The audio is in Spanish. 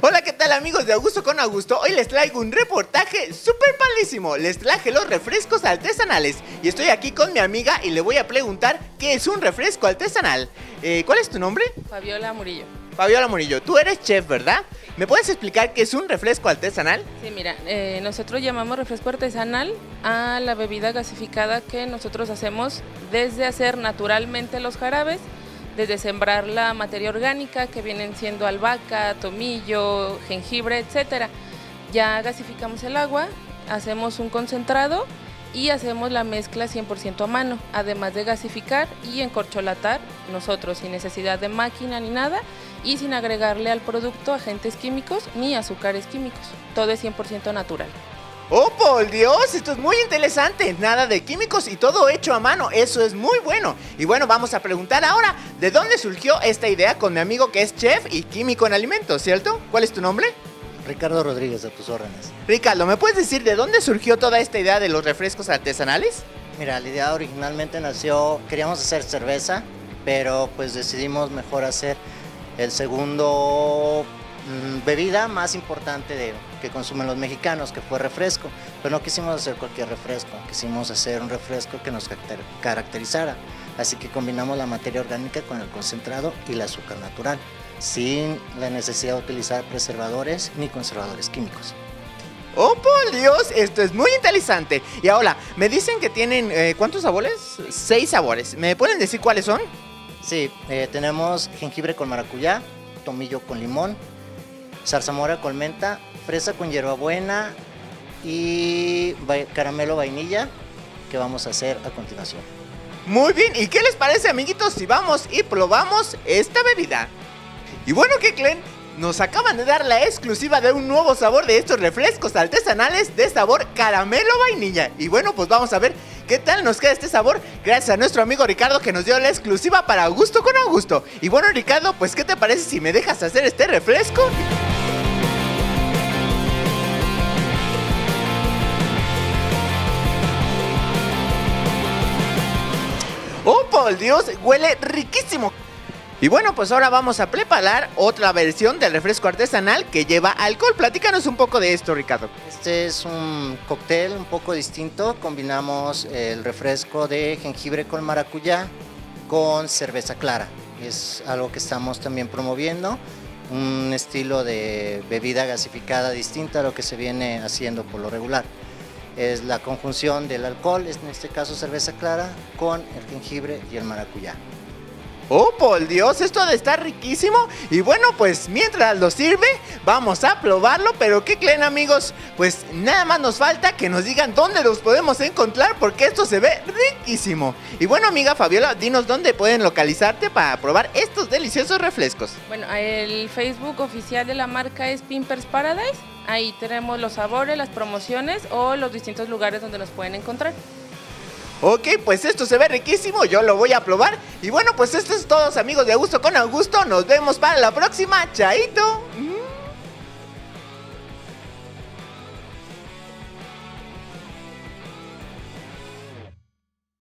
Hola, ¿qué tal amigos de Augusto con Augusto? Hoy les traigo un reportaje súper padrísimo. Les traje los refrescos artesanales y estoy aquí con mi amiga y le voy a preguntar qué es un refresco artesanal. ¿Cuál es tu nombre? Fabiola Murillo. Fabiola Murillo, tú eres chef, ¿verdad? ¿Me puedes explicar qué es un refresco artesanal? Sí, mira, nosotros llamamos refresco artesanal a la bebida gasificada que nosotros hacemos desde hacer naturalmente los jarabes, desde sembrar la materia orgánica que vienen siendo albahaca, tomillo, jengibre, etcétera. Ya gasificamos el agua, hacemos un concentrado y hacemos la mezcla 100% a mano, además de gasificar y encorcholatar nosotros sin necesidad de máquina ni nada y sin agregarle al producto agentes químicos ni azúcares químicos. Todo es 100% natural. ¡Oh, por Dios! Esto es muy interesante. Nada de químicos y todo hecho a mano. Eso es muy bueno. Y bueno, vamos a preguntar ahora, ¿de dónde surgió esta idea con mi amigo que es chef y químico en alimentos, ¿cierto? ¿Cuál es tu nombre? Ricardo Rodríguez, a tus órdenes. Ricardo, ¿me puedes decir de dónde surgió toda esta idea de los refrescos artesanales? Mira, la idea originalmente nació, queríamos hacer cerveza, pero pues decidimos mejor hacer el segundo bebida más importante que consumen los mexicanos, que fue refresco. Pero no quisimos hacer cualquier refresco, quisimos hacer un refresco que nos caracterizara. Así que combinamos la materia orgánica con el concentrado y el azúcar natural, sin la necesidad de utilizar preservadores ni conservadores químicos. ¡Oh, por Dios! Esto es muy interesante. Y ahora, me dicen que tienen, ¿cuántos sabores? 6 sabores. ¿Me pueden decir cuáles son? Sí, tenemos jengibre con maracuyá, tomillo con limón, zarzamora con menta, fresa con hierbabuena y caramelo vainilla, que vamos a hacer a continuación. Muy bien, ¿y qué les parece, amiguitos, si vamos y probamos esta bebida? Y bueno, ¿qué creen? Nos acaban de dar la exclusiva de un nuevo sabor de estos refrescos artesanales de sabor caramelo vainilla. Y bueno, pues vamos a ver qué tal nos queda este sabor gracias a nuestro amigo Ricardo que nos dio la exclusiva para Augusto con Augusto. Y bueno, Ricardo, pues ¿qué te parece si me dejas hacer este refresco? ¡Oh, por Dios! ¡Huele riquísimo! Y bueno, pues ahora vamos a preparar otra versión del refresco artesanal que lleva alcohol. Platícanos un poco de esto, Ricardo. Este es un cóctel un poco distinto. Combinamos el refresco de jengibre con maracuyá con cerveza clara. Es algo que estamos también promoviendo. Un estilo de bebida gasificada distinta a lo que se viene haciendo por lo regular. Es la conjunción del alcohol, en este caso cerveza clara, con el jengibre y el maracuyá. ¡Oh, por Dios! Esto ha de estar riquísimo. Y bueno, pues mientras lo sirve, vamos a probarlo. Pero ¿qué creen, amigos? Pues nada más nos falta que nos digan dónde los podemos encontrar, porque esto se ve riquísimo. Y bueno, amiga Fabiola, dinos dónde pueden localizarte para probar estos deliciosos refrescos. Bueno, el Facebook oficial de la marca es Pimpers Paradise. Ahí tenemos los sabores, las promociones o los distintos lugares donde nos pueden encontrar. Ok, pues esto se ve riquísimo, yo lo voy a probar. Y bueno, pues esto es todo, amigos de Augusto con Augusto. Nos vemos para la próxima, chaito.